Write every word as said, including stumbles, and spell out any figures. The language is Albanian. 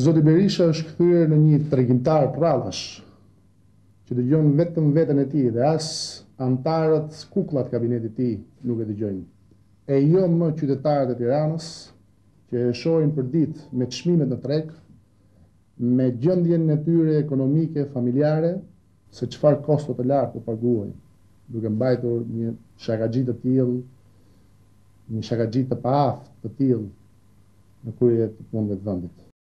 Zoti Berisha është kthyer në një tregimtar prallësh, që dëgjon vetëm veten e tij dhe as antarët, kukullat kabinetit të tij nuk e dëgjojnë. E jo më qytetarët e Tiranës, që e shohin për ditë me çmimet në treg, me gjendjen e tyre ekonomike, familjare, se çfarë kosto të lartë të paguajnë, duke mbajtur një shakaxhi të tillë, një shakaxhi të paaft të tillë në krye të punëve të vendit.